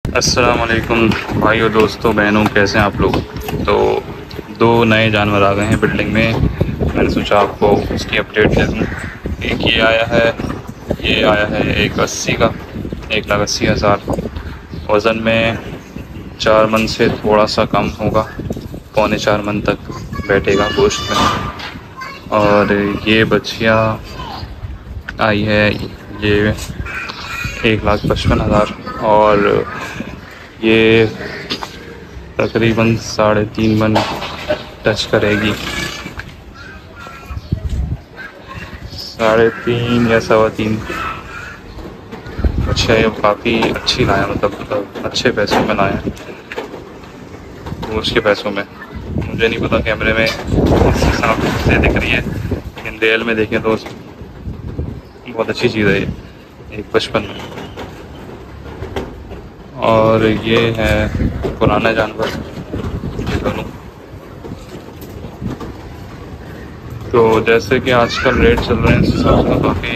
अस्सलाम वालेकुम भाइयों, दोस्तों, बहनों, कैसे हैं आप लोग। तो दो नए जानवर आ गए हैं बिल्डिंग में। मैंने सोचा आपको उसकी अपडेट दे दूँ। एक ये आया है 1,80 का, 1,80,000 वज़न में। 4 मन से थोड़ा सा कम होगा, पौने 4 मन तक बैठेगा गोश्त में। और ये बच्चियाँ आई है ये 1,55,000 और ये तकरीबन 3.5 मन टच करेगी। 3.5 या 3.25। अच्छा, ये काफ़ी अच्छी लाया, मतलब अच्छे पैसों में लाया है, उसके पैसों में। मुझे नहीं पता कैमरे में इस हिसाब से दिख रही है, लेकिन रियल में देखें तो बहुत अच्छी चीज़ है ये 1,55 में। और ये है पुराना जानवर, ये दोनों। तो जैसे कि आजकल रेट चल रहे हैं उस हिसाब से काफ़ी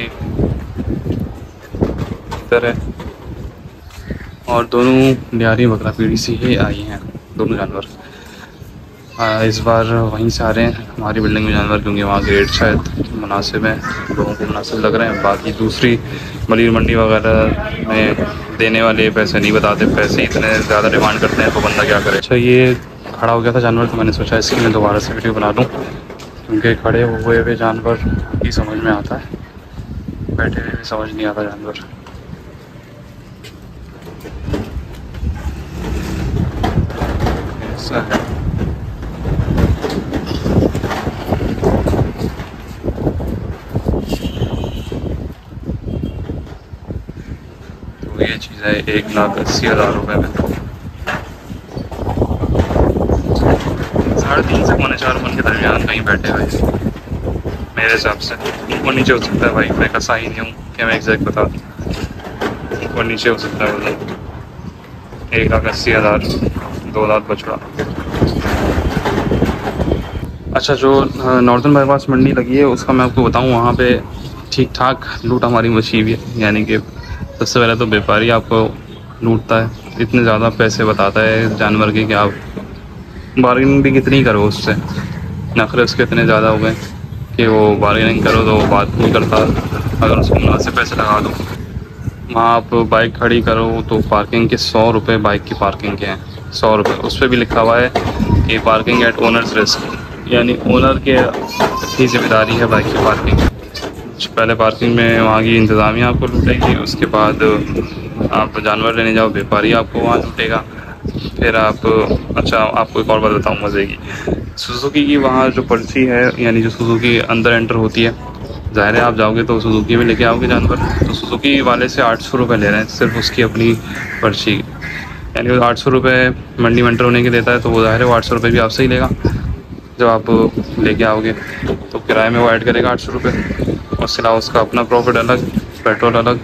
बेहतर है। और दोनों लियारी बकरा पीढ़ी से ही आई हैं दोनों जानवर। इस बार वहीं से आ रहे हैं हमारी बिल्डिंग में जानवर, क्योंकि वहाँ के रेट शायद मुनासिब हैं, लोगों को मुनासिब लग रहे हैं। बाकी दूसरी मलिर मंडी वगैरह में देने वाले पैसे नहीं बताते, पैसे इतने ज़्यादा डिमांड करते हैं तो बंदा क्या करे। अच्छा, ये खड़ा हो गया था जानवर, तो मैंने सोचा इसकी मैं दोबारा से वीडियो बना लूँ, क्योंकि खड़े हुए हुए जानवर ही समझ में आता है, बैठे हुए भी समझ नहीं आता जानवर। ऐसा है। तो ये चीज़ है 1,80,000 रुपये में। 3.5 से पौने 4 मन के दरमियान कहीं बैठे हुए मेरे हिसाब से। ऊपर नीचे हो सकता है भाई, मैं कसा ही नहीं हूँ कि मैं एग्जैक्ट बता दूँ। ऊपर नीचे हो सकता है वजन। 1,80,000, 2 लाख बछड़ा। अच्छा, जो नॉर्दर्न बाईपास मंडी लगी है उसका मैं आपको बताऊँ, वहाँ पे ठीक ठाक लूट हमारी मची हुई है। यानी कि सबसे पहले तो व्यापारी आपको लूटता है, इतने ज़्यादा पैसे बताता है जानवर के कि आप बार्गेनिंग भी कितनी करो उससे। नखरे उसके इतने ज़्यादा हो गए कि वो बार्गेनिंग करो तो वो बात नहीं करता। अगर उसको मुनासिब पैसे लगा दो, वहाँ आप बाइक खड़ी करो तो पार्किंग के 100 रुपये बाइक की पार्किंग के हैं, 100 रुपये। उस पर भी लिखा हुआ है कि पार्किंग एट ओनर्स रिस्क, यानी ओनर के की जिम्मेदारी है बाइक की पार्किंग। पहले पार्किंग में वहाँ की इंतज़ामिया आपको लूटेगी, उसके बाद आप जानवर लेने जाओ, व्यापारी आपको वहाँ लूटेगा। फिर आप अच्छा, आपको एक और बात बताऊँ मज़े की। सुजुकी की वहाँ जो पर्ची है, यानी जो सुजुकी अंदर एंटर होती है, ज़ाहिर है आप जाओगे तो सुजुकी में लेके आओगे जानवर, तो सुजुकी वाले से 800 रुपये ले रहे हैं सिर्फ उसकी अपनी पर्ची। यानी वो 800 रुपये मंडी में एंटर होने के देता है, तो वो ज़ाहिर है वो 800 रुपये भी आपसे ही लेगा जब आप लेके आओगे। तो किराए में वो ऐड करेगा 800 रुपये। उसके अलावा उसका अपना प्रॉफिट अलग, पेट्रोल अलग,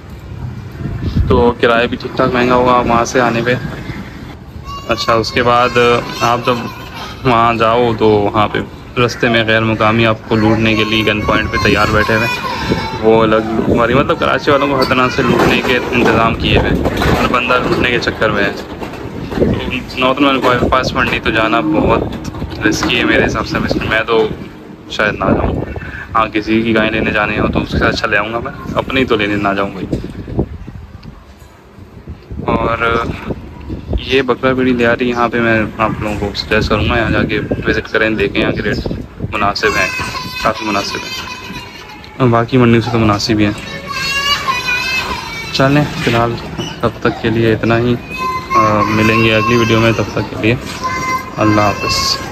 तो किराया भी ठीक ठाक महंगा होगा वहाँ से आने पे। अच्छा, उसके बाद आप जब वहाँ जाओ तो वहाँ पे रास्ते में गैर मुकामी आपको लूटने के लिए गन पॉइंट पे तैयार बैठे हुए, वो अलग हमारी, मतलब कराची वालों को हर तरह से लूटने के इंतज़ाम किए हुए, हर बंदा लूटने के चक्कर में है। तो नॉर्दर्न बाईपास मंडी तो जाना बहुत रिस्की है मेरे हिसाब से। मैं तो शायद ना जाऊँ। हाँ, किसी की गाय लेने जाने हो तो उसके साथ अच्छा ले आऊँगा, मैं अपनी तो लेने ना जाऊँ भाई। और ये बकरा पीढ़ी लियारी यहाँ पे मैं आप लोगों को सजेस्ट करूँगा, यहाँ जाके विज़िट करें, देखें, यहाँ के रेट मुनासिब हैं, काफ़ी मुनासिब हैं, और बाकी मंडियों से तो मुनासिब ही हैं। चलें, फ़िलहाल तब तक के लिए इतना ही। मिलेंगे अगली वीडियो में, तब तक के लिए अल्लाह हाफ़िज़।